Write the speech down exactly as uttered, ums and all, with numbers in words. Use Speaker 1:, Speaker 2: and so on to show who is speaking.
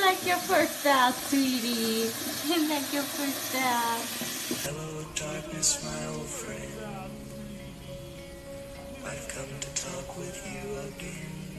Speaker 1: like your first bath, sweetie. Isn't that your first bath?
Speaker 2: Hello, darkness, my old friend. I've come to talk with you again.